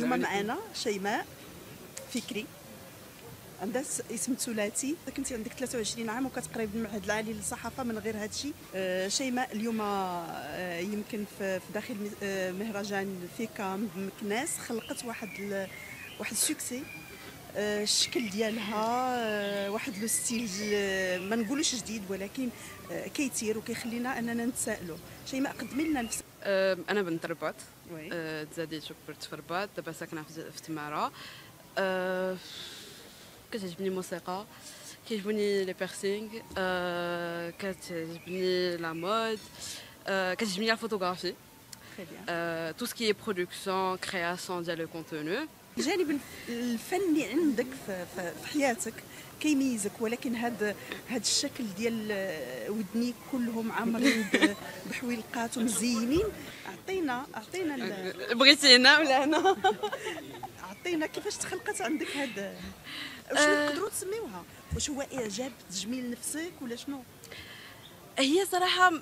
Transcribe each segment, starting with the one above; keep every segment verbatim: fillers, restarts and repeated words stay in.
اليوم معنا شيماء فكري، عندها اسم ثلاثي. كنتي عندك ثلاثة وعشرين عام وكتقري بالمعهد العالي للصحافه. من غير هذا الشيء شيماء اليوم يمكن في داخل مهرجان فيكا مكناس خلقت واحد واحد السوكسي. الشكل ديالها واحد لو ستيل ما نقولوش جديد ولكن كيتير وكيخلينا اننا نتسائلوا. شيماء قدمي لنا نفسك. انا بنت رباط، تزاديت وكبرت في رباط، دابا ساكنه في تماره. أه كتعجبني الموسيقى، كيعجبوني لي بيرسينغ، أه كتعجبني لا مود، أه كتعجبني الفوتوغرافي، أه تو سكي برودكسيون كرياسيون ديال لو كونتوني. الجانب الفني عندك في, في حياتك كيميزك، ولكن هذا هذا الشكل ديال ودنيك كلهم عامرين بحويلقات ومزينين. اعطينا اعطينا بغيتينا ولا انا عطينا كيفاش تخلقت عندك هذا؟ شنو نقدروا نسميوها؟ واش هو اعجاب تجميل نفسك ولا شنو؟ هي صراحه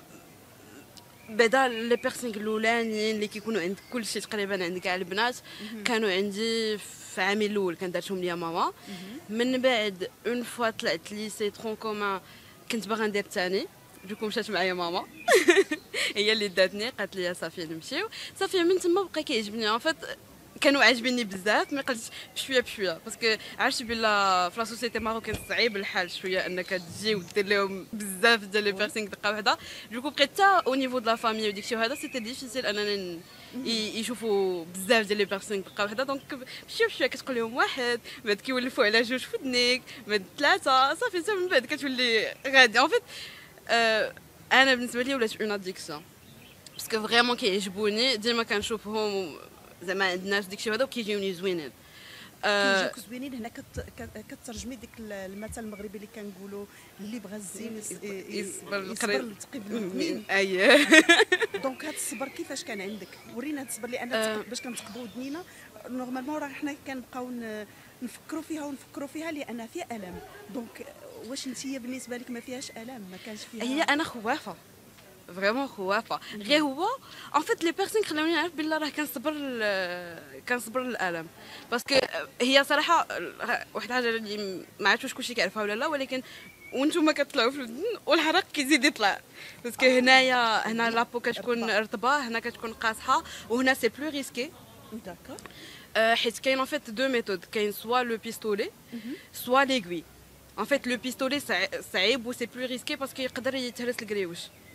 بعدا لي بيرسينغ الاولانيين اللي كيكونوا عند كلشي تقريبا عند كاع البنات كانوا عندي في عامي الاول، كان دارتهم ليا ماما. من بعد اون فوا طلعت ليسي ترون كومان كنت باغا ندير الثاني، دوكو مشات معايا ماما هي اللي داتني، قالت لي صافي نمشيو. صافي من تما بقى كيعجبني ان فيت، كانوا عاجبيني بزاف، مي قلت بشويه بشويه باسكو عرفتي بلا في لا سوسيتي ماروكان صعيب الحال شويه انك تجي ودير لهم بزاف ديال لي بيرسينغ دقه واحده. دوكو بقيت حتى او نيفو د لا فامي وديك الشيء هذا سيتي ديفيسيل اننا يشوفوا بزاف ديال لي بيرسينغ دقه واحده. دونك بشويه بشويه كتقول لهم واحد، من بعد كيولفوا على جوج في ودنيك، من بعد ثلاثه، صافي حتى من بعد كتولي غادي. ان فيت آه انا بالنسبه لي ولات اون اديكسيون باسكو فريمون كيعجبوني، ديما كنشوفهم زعما عند الناس داكشي هذا وكيجيوني زوينين. أه كيجيوك زوينين. هنا كترجمي ديك المثل المغربي اللي كنقولوا اللي بغى الزين يصبر التقي بالمؤمن. اييه دونك هذا الصبر كيفاش كان عندك؟ ورينا هذا الصبر، لان أه باش كنتقبوا ودنينا نورمالمون راه حنا كنبقاو نفكروا فيها ونفكروا فيها لان فيها الم. دونك واش انتيا بالنسبه لك ما فيهاش الم؟ ما كانش فيها؟ هي انا خوافه فريمون خوافه، غير هو ان فيت لي بيرسون خلاوني نعرف بلي راه كنصبر كنصبر الالم. باسكو هي صراحه واحد الحاجه اللي ما عرفتش واش كلشي كيعرفها ولا لا، ولكن وانتم كتطلعوا في الودن والحرق كيزيد يطلع باسكو هنايا هنا لابو كتكون رطبه، هنا كتكون قاصحه، وهنا سي بلو ريسكي. داكور. حيت كاين ان فيت دو ميثود، كاين سوا لو بيستولي سوا ليغوي. ان فيت لو بيستولي صعيب و سي بلو ريسكي باسكو يقدر يتهرس الكريوش.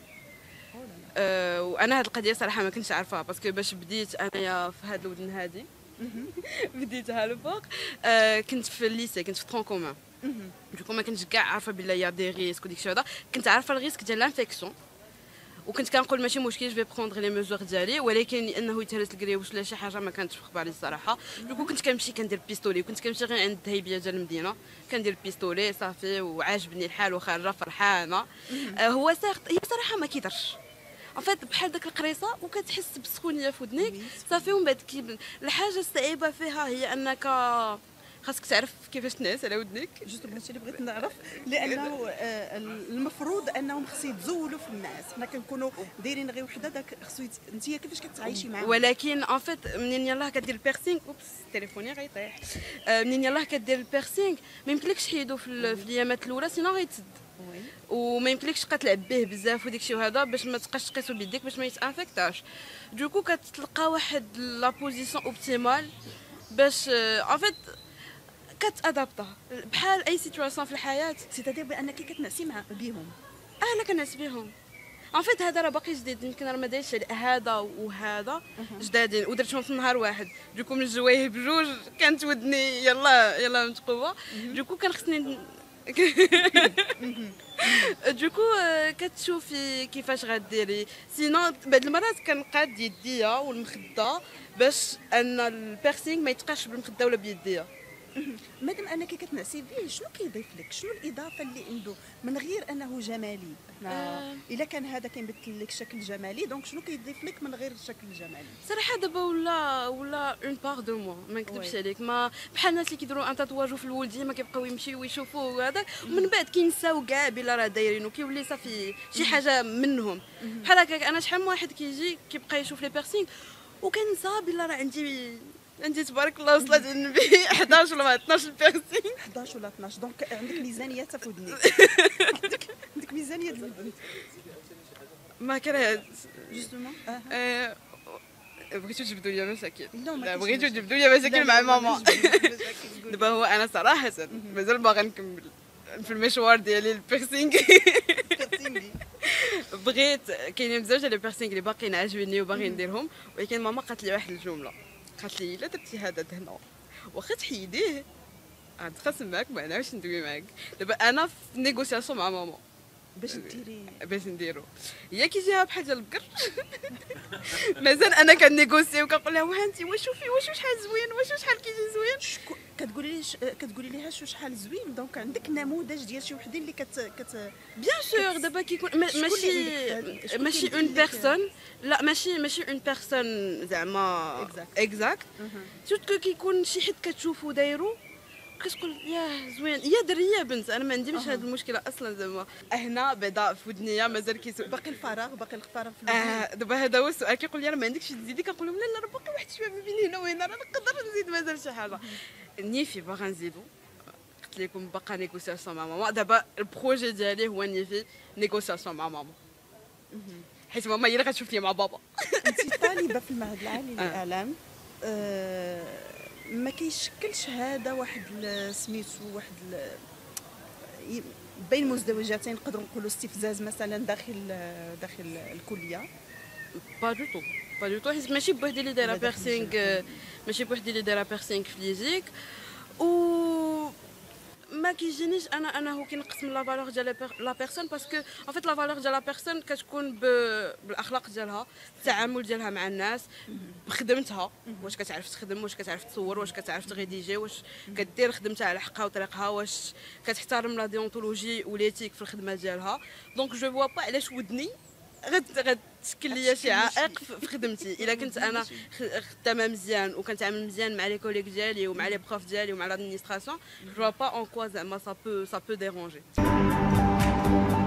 أه وانا هاد القضيه صراحه ما كنتش عارفاها باسكو باش بديت انايا في هاد الودن هادي بديتها الفوق. أه كنت في الليسي، كنت في طرون كومان، دوكو ما كنتش كاع عارفه بلا يا دي ريسك وديك الشيء هذا. كنت عارفه الريسك ديال لانفيكسيون وكنت كنقول ماشي مشكل جو في بروندر لي ميزور ديالي، ولكن انه يتهرس الكريوش ولا شي حاجه ما كانتش في خبالي الصراحه. دوكو كنت كنمشي كندير بيستولي، وكنت كنمشي غير عند الهيبيه ديال المدينه كندير بيستولي صافي وعاجبني الحال وخارجه فرحانه. أه هو سيغت هي صراحه ما كيدرش ان فيت بحال داك القريصه وكتحس بالسخونيه في ودنيك صافي. ومن بعد كيبان الحاجه الصعيبه فيها هي انك خاصك تعرف كيفاش تنعس على ودنك. جوست هادشي اللي بغيت نعرف، لانه المفروض انهم خصو يتزولوا في الناس، حنا كنكونوا دايرين غير وحده داك خصو. انت كيفاش كتعايشي معاه؟ ولكن ان فيت منين يلاه كدير البيرسينغ، اوبس تليفوني غيطيح. منين يلاه كدير البيرسينغ ما يمكنلكش تحيدو في الايامات الاولى سينو غيتسد، وما يمكنلكش تبقى تلعب به بزاف وديك الشيء وهذا باش ما تبقاش تقيسو بيديك باش ما يتانفيكتاش. دوكو كتلقى واحد لا بوزيسيون اوبتيمال باش ان فيت كتادابطا بحال اي سيتواسيون في الحياه. سيتادير بانك كتنعسي مع بيهم. اه لا كنعس بهم ان فيت. هذا راه باقي جديد، يمكن راه ما دايرش هذا وهذا جدادين ودرتهم في نهار واحد. دوكو من الجوايه بجوج كانت ودني يلا يلا متقوه. دوكو كان خصني دوكو كتشوفي كيفاش غديري. سينو بعض المرات كنقاد يديا والمخده باش ان البيرسينغ ما يتقاش بالمخده ولا بيديا. مادام انك كتنعسي به شنو كيضيف لك؟ شنو الاضافه اللي عنده من غير انه جمالي؟ آه. الا كان هذا كيمثل لك شكل جمالي، دونك شنو كيضيف لك من غير الشكل الجمالي؟ صراحه دابا ولا ولا اون بار دو موا، ما نكذبش عليك. ما بحال الناس اللي كيديروا ان تاتواج في الاول ديما كيبقاو يمشيو ويشوفوا وهذا، ومن بعد كينساو كاع بلا راه دايرينو، كيولي صافي شي حاجه منهم. بحال هكاك انا شحال من واحد كيجي كيبقى يشوف لي بيرسينغ وكنسى بلا راه عندي عندي تبارك الله وصلت النبي احد عشر ولا اثنا عشر بيرسينغ. احد عشر ولا اثنا عشر، دونك عندك ميزانيه تفودني. عندك عندك ميزانيه ديال البنت. ما كرهت جوستومون. آه، بغيتو تجبدوا لي مشاكل. لا، ما لا كاينش بغيتو مشاكل. تجبدوا لي مشاكل لا، مع لا، ما ماما. كاينش مشاكل، قولي. دابا هو انا صراحه مازال باغا نكمل في المشوار ديالي البيرسينغ. كتسيني. بغيت كاينين بزاف ديال البيرسينغ اللي باقيين عاجبيني وباغي نديرهم، ولكن ماما قالت لي واحد الجمله، قالت لي الا درتي هذا هنا واخا تحيديه غنتخاصم معاك ما نعاودش ندوي معاك. دابا انا في نيغوسياسيون مع ماما باش ديري باش نديرو، هي كيجيها بحال ديال البكر. مازال انا كنيغوسي وكنقول لها وها انت واش شوفي واش شحال زوين واش شحال كيجي زوين. شكون كتقولي لي ش... كتقولي ليها شو شحال زوين، دونك عندك نموذج ديال شي وحدين اللي كت كت بيان سور دابا كيكون ما- شكون ماشي اللي عندك- شكون ماشي اللي اون عندك- بيرسون، لا ماشي ماشي اون بيرسون زعما Exact. اكزاكت، سورتو كيكون شي حد كتشوفو دايرو كتقول ياه زوين، يا دريه بنت انا ما عنديش هذه المشكله اصلا زعما. هنا بعدا في ودنيا مازال كيسوق باقي الفراغ باقي الفراغ في الوجه. آه دابا هذا هو السؤال، كيقول لي راه ما عندكش تزيدي، كنقول لهم لا لا راه باقي واحد شويه ما بين هنا وهنا راه نقدر نزيد مازال شي حاجه. نيفي باغا نزيدو، قلت لكم باقا نيغوسياسيون مع ماما. دابا البروجي ديالي هو نيفي نيغوسياسيون مع ماما، حيت ماما هي اللي غتشوف لي مع بابا. انت طالبه في المعهد العالي للاعلام، آه ما كيشكلش هذا واحد ال- سميتو واحد ال- ي- بين مزدوجتين نقدروا نقولوا استفزاز مثلا داخل داخل الكليه. با دو تو با دو تو، حيت ماشي بوحدي اللي دايره لا داخل بيرسينغ، الجامعة. ماشي بوحدي اللي دايره بيرسينغ في ليزيك، و ما كيجينيش انا انه كينقسم لا فالور ديال لا بيرسون، باسكو ان فيت لا فالور ديال لا بيرسون كتكون ب- بالاخلاق ديالها، التعامل ديالها مع الناس، بخدمتها، واش كتعرف تخدم، واش كتعرف تصور، واش كتعرف تغيديجي، واش كدير خدمتها على حقها وطريقها، واش كتحترم لا ديونتولوجي وليتيك في الخدمه ديالها. دونك جو فوا با علاش ودني غت غتشكل ليا شي عائق في خدمتي. الا كنت انا خ- خدامه مزيان وكنتعامل مزيان مع لي كوليك ديالي ومع لي بروف ديالي ومع لادمينستراسيون، جو با اون كوا زعما سا بو سا بو ديرونجي.